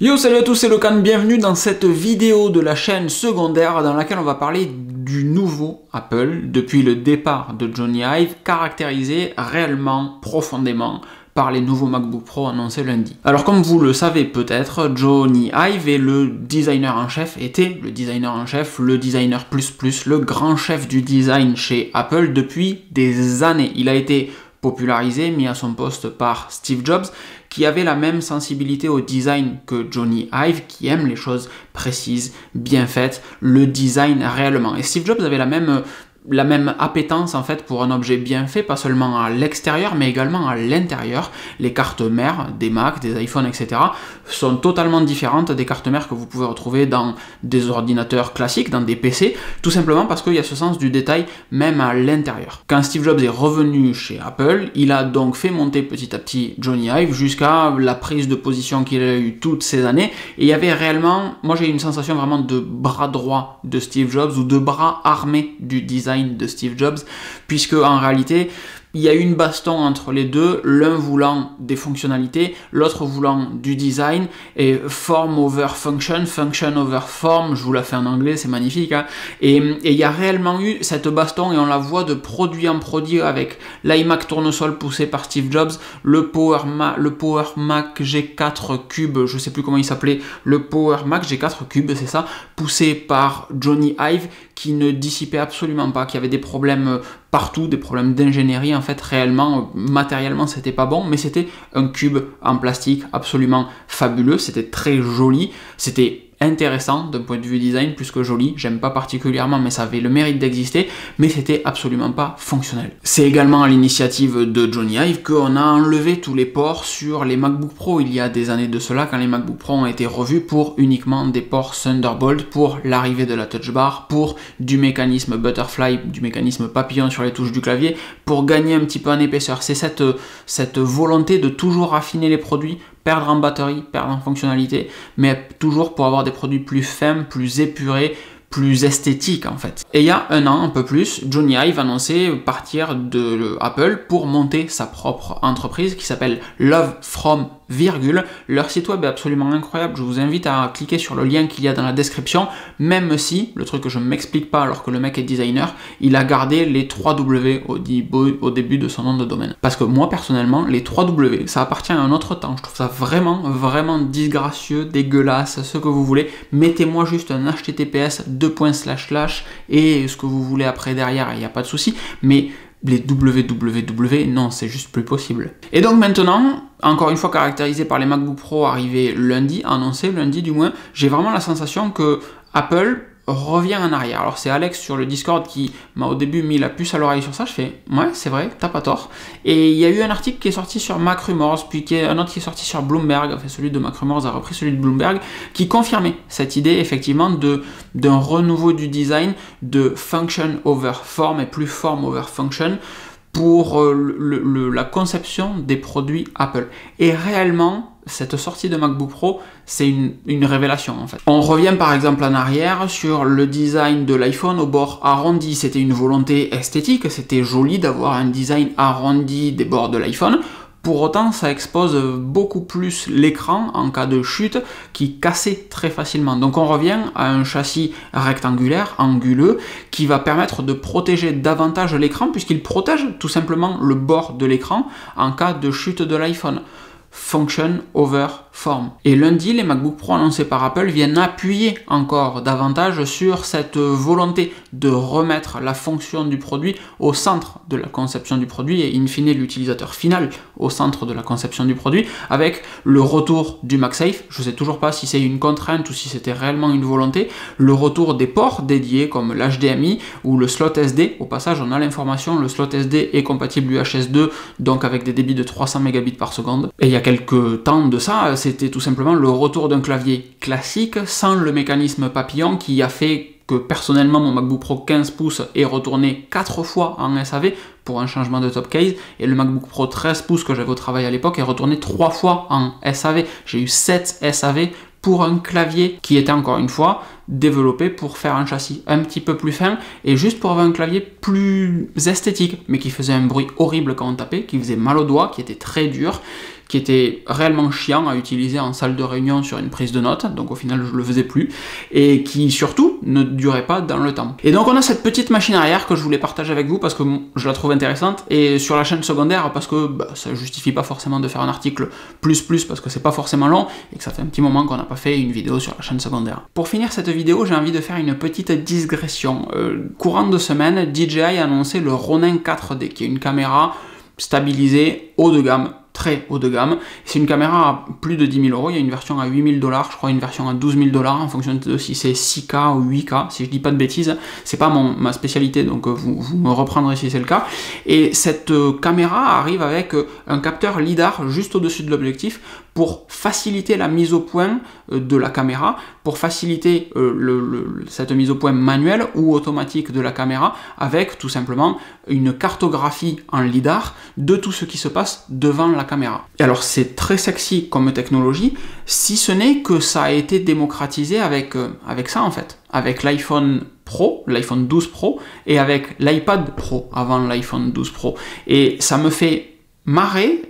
Yo, salut à tous, c'est Locan, bienvenue dans cette vidéo de la chaîne secondaire dans laquelle on va parler du nouveau Apple depuis le départ de Jony Ive, caractérisé réellement, profondément par les nouveaux MacBook Pro annoncés lundi. Alors comme vous le savez peut-être, Jony Ive est le designer en chef, était le designer en chef, le designer plus, le grand chef du design chez Apple depuis des années. Il a été popularisé, mis à son poste par Steve Jobs, qui avait la même sensibilité au design que Jony Ive, qui aime les choses précises, bien faites, le design réellement. Et Steve Jobs avait la même appétence en fait pour un objet bien fait, pas seulement à l'extérieur mais également à l'intérieur. Les cartes mères des Mac, des iPhones, etc. sont totalement différentes des cartes mères que vous pouvez retrouver dans des ordinateurs classiques, dans des PC, tout simplement parce qu'il y a ce sens du détail même à l'intérieur. Quand Steve Jobs est revenu chez Apple, il a donc fait monter petit à petit Jony Ive jusqu'à la prise de position qu'il a eu toutes ces années, et il y avait réellement, moi j'ai eu une sensation vraiment de bras droit de Steve Jobs ou de bras armé du design de Steve Jobs, puisque en réalité il y a eu une baston entre les deux, l'un voulant des fonctionnalités, l'autre voulant du design, et form over function, function over form, je vous la fais en anglais, c'est magnifique, hein. Et il y a réellement eu cette baston, et on la voit de produit en produit, avec l'iMac tournesol poussé par Steve Jobs, le Power Mac G4 Cube, je sais plus comment il s'appelait, le Power Mac G4 Cube, c'est ça, poussé par Jony Ive, qui ne dissipait absolument pas, qui avait des problèmes partout, des problèmes d'ingénierie. En fait, réellement, matériellement, c'était pas bon, mais c'était un cube en plastique absolument fabuleux, c'était très joli, c'était intéressant d'un point de vue design plus que joli, j'aime pas particulièrement, mais ça avait le mérite d'exister, mais c'était absolument pas fonctionnel. C'est également à l'initiative de Jony Ive qu'on a enlevé tous les ports sur les MacBook Pro il y a des années de cela, quand les MacBook Pro ont été revus pour uniquement des ports Thunderbolt, pour l'arrivée de la Touch Bar, pour du mécanisme butterfly, du mécanisme papillon sur les touches du clavier, pour gagner un petit peu en épaisseur. C'est cette volonté de toujours affiner les produits, perdre en batterie, perdre en fonctionnalité, mais toujours pour avoir des produits plus fins, plus épurés, plus esthétiques en fait. Et il y a un an, un peu plus, Jony Ive annonçait partir de Apple pour monter sa propre entreprise qui s'appelle Love From virgule. Leur site web est absolument incroyable, je vous invite à cliquer sur le lien qu'il y a dans la description, même si, le truc que je ne m'explique pas alors que le mec est designer, il a gardé les 3 W au début de son nom de domaine. Parce que moi personnellement, les 3 W, ça appartient à un autre temps, je trouve ça vraiment disgracieux, dégueulasse, ce que vous voulez. Mettez-moi juste un HTTPS et ce que vous voulez après derrière, il n'y a pas de souci, mais les www, non, c'est juste plus possible. Et donc maintenant, encore une fois caractérisé par les MacBook Pro arrivés lundi, annoncés lundi du moins, j'ai vraiment la sensation que Apple revient en arrière. Alors c'est Alex sur le Discord qui m'a au début mis la puce à l'oreille sur ça, je fais ouais c'est vrai, t'as pas tort. Et il y a eu un article qui est sorti sur MacRumors, puis un autre qui est sorti sur Bloomberg, enfin celui de MacRumors a repris celui de Bloomberg, qui confirmait cette idée effectivement d'un renouveau du design, de function over form et plus form over function, pour la conception des produits Apple. Et réellement, cette sortie de MacBook Pro, c'est une révélation en fait. On revient par exemple en arrière sur le design de l'iPhone au bord arrondi. C'était une volonté esthétique, c'était joli d'avoir un design arrondi des bords de l'iPhone. Pour autant, ça expose beaucoup plus l'écran en cas de chute qui cassait très facilement. Donc on revient à un châssis rectangulaire, anguleux, qui va permettre de protéger davantage l'écran puisqu'il protège tout simplement le bord de l'écran en cas de chute de l'iPhone. Function over form. Et lundi, les MacBook Pro annoncés par Apple viennent appuyer encore davantage sur cette volonté de remettre la fonction du produit au centre de la conception du produit et in fine l'utilisateur final au centre de la conception du produit, avec le retour du MagSafe. Je ne sais toujours pas si c'est une contrainte ou si c'était réellement une volonté, le retour des ports dédiés comme l'HDMI ou le slot SD. Au passage, on a l'information, le slot SD est compatible UHS 2, donc avec des débits de 300 Mbps par seconde. Et il y a quelques temps de ça, c'était tout simplement le retour d'un clavier classique sans le mécanisme papillon qui a fait que personnellement mon MacBook Pro 15 pouces est retourné 4 fois en SAV pour un changement de top case, et le MacBook Pro 13 pouces que j'avais au travail à l'époque est retourné 3 fois en SAV. J'ai eu 7 SAV pour un clavier qui était encore une fois développé pour faire un châssis un petit peu plus fin et juste pour avoir un clavier plus esthétique, mais qui faisait un bruit horrible quand on tapait, qui faisait mal aux doigts, qui était très dur, qui était réellement chiant à utiliser en salle de réunion sur une prise de notes, donc au final je le faisais plus, et qui surtout ne durait pas dans le temps. Et donc on a cette petite machine arrière que je voulais partager avec vous parce que je la trouve intéressante, et sur la chaîne secondaire parce que ça justifie pas forcément de faire un article plus parce que c'est pas forcément long, et que ça fait un petit moment qu'on n'a pas fait une vidéo sur la chaîne secondaire. Pour finir cette vidéo, j'ai envie de faire une petite digression. Courant de semaine, DJI a annoncé le Ronin 4D, qui est une caméra stabilisée haut de gamme, très haut de gamme. C'est une caméra à plus de 10 000 €, il y a une version à 8 000 $, je crois une version à 12 000 $ en fonction de si c'est 6K ou 8K, si je dis pas de bêtises, c'est pas ma spécialité, donc vous me reprendrez si c'est le cas. Et cette caméra arrive avec un capteur LiDAR juste au-dessus de l'objectif pour faciliter la mise au point de la caméra, pour faciliter cette mise au point manuelle ou automatique de la caméra, avec tout simplement une cartographie en LiDAR de tout ce qui se passe devant la caméra. Et alors c'est très sexy comme technologie, si ce n'est que ça a été démocratisé avec ça en fait, avec l'iPhone Pro, l'iPhone 12 Pro, et avec l'iPad Pro avant l'iPhone 12 Pro. Et ça me fait marrer,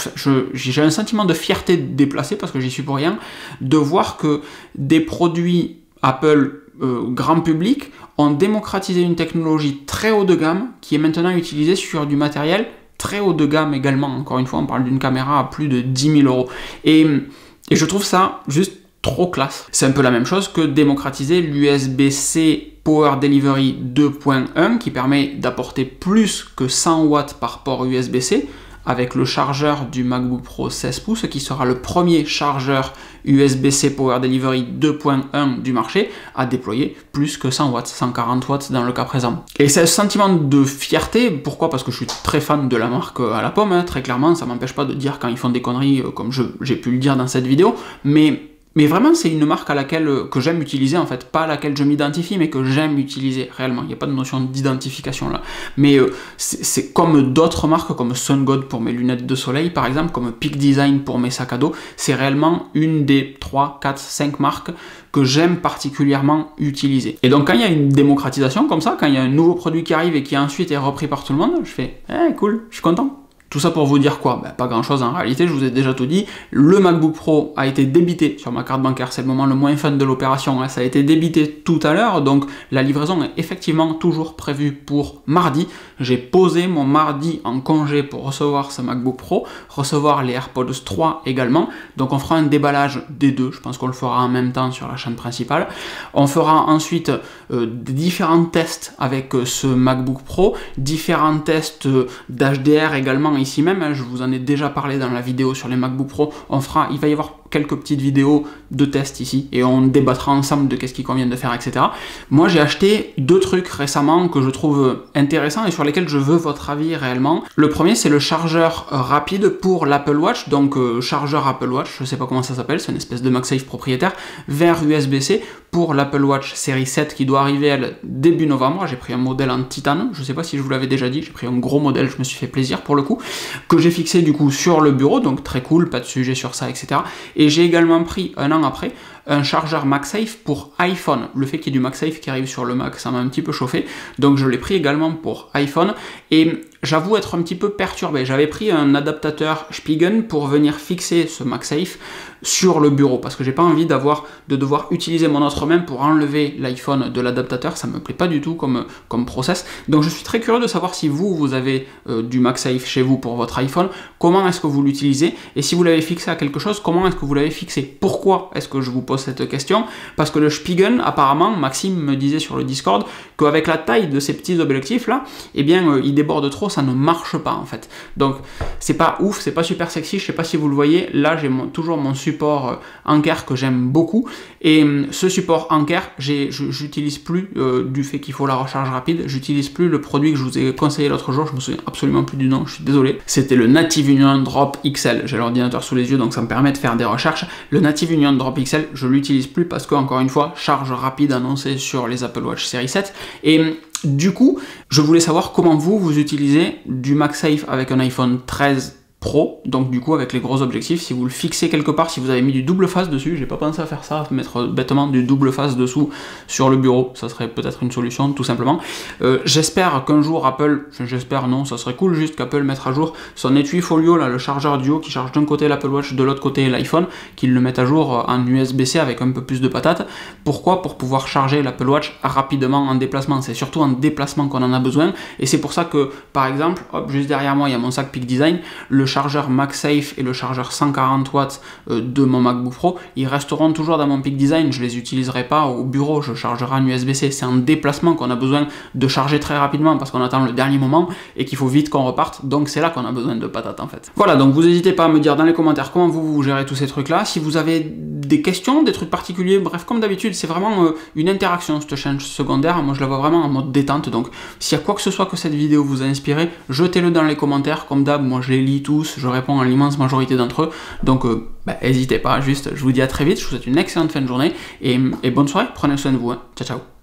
j'ai un sentiment de fierté déplacé parce que j'y suis pour rien, de voir que des produits Apple grand public ont démocratisé une technologie très haut de gamme qui est maintenant utilisée sur du matériel très haut de gamme également. Encore une fois, on parle d'une caméra à plus de 10 000 €. Et je trouve ça juste trop classe. C'est un peu la même chose que démocratiser l'USB-C Power Delivery 2.1 qui permet d'apporter plus que 100 watts par port USB-C avec le chargeur du MacBook Pro 16 pouces qui sera le premier chargeur USB-C Power Delivery 2.1 du marché à déployer plus que 100 watts, 140 watts dans le cas présent. Et c'est un sentiment de fierté, pourquoi? Parce que je suis très fan de la marque à la pomme, hein, très clairement, ça m'empêche pas de dire quand ils font des conneries comme j'ai pu le dire dans cette vidéo, mais vraiment, c'est une marque que j'aime utiliser, en fait, pas à laquelle je m'identifie, mais que j'aime utiliser réellement. Il n'y a pas de notion d'identification là. Mais c'est comme d'autres marques, comme SunGod pour mes lunettes de soleil, par exemple, comme Peak Design pour mes sacs à dos. C'est réellement une des 3, 4, 5 marques que j'aime particulièrement utiliser. Et donc, quand il y a une démocratisation comme ça, quand il y a un nouveau produit qui arrive et qui ensuite est repris par tout le monde, je fais « Eh, cool, je suis content ». Tout ça pour vous dire quoi? Pas grand chose en réalité, je vous ai déjà tout dit. Le MacBook Pro a été débité sur ma carte bancaire, c'est le moment le moins fun de l'opération, hein. Ça a été débité tout à l'heure, donc la livraison est effectivement toujours prévue pour mardi. J'ai posé mon mardi en congé pour recevoir ce MacBook Pro, recevoir les AirPods 3 également, donc on fera un déballage des deux, je pense qu'on le fera en même temps sur la chaîne principale. On fera ensuite différents tests avec ce MacBook Pro, différents tests d'HDR également ici même, hein, je vous en ai déjà parlé dans la vidéo sur les MacBook Pro, il va y avoir quelques petites vidéos de test ici, et on débattra ensemble de qu'est-ce qu'il convient de faire, etc. Moi j'ai acheté 2 trucs récemment que je trouve intéressants et sur lesquels je veux votre avis réellement. Le premier c'est le chargeur rapide pour l'Apple Watch, donc chargeur Apple Watch, je sais pas comment ça s'appelle, c'est une espèce de MagSafe propriétaire, vers USB-C pour l'Apple Watch série 7 qui doit arriver début novembre. J'ai pris un modèle en titane, je sais pas si je vous l'avais déjà dit, j'ai pris un gros modèle, je me suis fait plaisir pour le coup, que j'ai fixé du coup sur le bureau, donc très cool, pas de sujet sur ça, etc. Et j'ai également pris, un an après, un chargeur MagSafe pour iPhone. Le fait qu'il y ait du MagSafe qui arrive sur le Mac, ça m'a un petit peu chauffé, donc je l'ai pris également pour iPhone, et j'avoue être un petit peu perturbé. J'avais pris un adaptateur Spigen pour venir fixer ce MagSafe sur le bureau, parce que j'ai pas envie de devoir utiliser mon autre main pour enlever l'iPhone de l'adaptateur, ça me plaît pas du tout comme process. Donc je suis très curieux de savoir si vous avez du MagSafe chez vous pour votre iPhone, comment est-ce que vous l'utilisez, et si vous l'avez fixé à quelque chose, comment est-ce que vous l'avez fixé. Pourquoi est-ce que je vous pose cette question? Parce que le Spigen, apparemment, Maxime me disait sur le Discord, qu'avec la taille de ces petits objectifs là, eh bien il déborde trop, ça ne marche pas en fait. Donc c'est pas ouf, c'est pas super sexy, je sais pas si vous le voyez, là j'ai toujours mon support Anker que j'aime beaucoup, et ce support Anker, j'utilise plus du fait qu'il faut la recharge rapide, j'utilise plus le produit que je vous ai conseillé l'autre jour, je me souviens absolument plus du nom, je suis désolé, c'était le Native Union Drop XL, j'ai l'ordinateur sous les yeux donc ça me permet de faire des recherches. Le Native Union Drop XL, je l'utilise plus parce que, encore une fois, charge rapide annoncée sur les Apple Watch série 7, et du coup, je voulais savoir comment vous utilisez du MagSafe avec un iPhone 13 pro, donc du coup avec les gros objectifs, si vous le fixez quelque part, si vous avez mis du double face dessus, j'ai pas pensé à faire ça, mettre bêtement du double face dessous sur le bureau, ça serait peut-être une solution tout simplement. J'espère qu'un jour Apple, j'espère non, ça serait cool juste qu'Apple mette à jour son étui folio, là, le chargeur duo qui charge d'un côté l'Apple Watch, de l'autre côté l'iPhone, qu'ils le mettent à jour en USB-C avec un peu plus de patate. Pourquoi? Pour pouvoir charger l'Apple Watch rapidement en déplacement, c'est surtout en déplacement qu'on en a besoin, et c'est pour ça que par exemple, hop, juste derrière moi il y a mon sac Peak Design, le chargeur MagSafe et le chargeur 140 watts de mon MacBook Pro, ils resteront toujours dans mon Peak Design, je les utiliserai pas au bureau, je chargerai en USB-C, c'est en déplacement qu'on a besoin de charger très rapidement parce qu'on attend le dernier moment et qu'il faut vite qu'on reparte, donc c'est là qu'on a besoin de patates en fait. Voilà, donc vous n'hésitez pas à me dire dans les commentaires comment vous gérez tous ces trucs là, si vous avez des questions, des trucs particuliers, bref comme d'habitude c'est vraiment une interaction cette chaîne secondaire, moi je la vois vraiment en mode détente, donc s'il y a quoi que ce soit que cette vidéo vous a inspiré, jetez-le dans les commentaires, comme d'hab, moi je les lis tous, je réponds à l'immense majorité d'entre eux, donc n'hésitez pas, juste je vous dis à très vite, je vous souhaite une excellente fin de journée, et bonne soirée, prenez soin de vous, hein. Ciao ciao.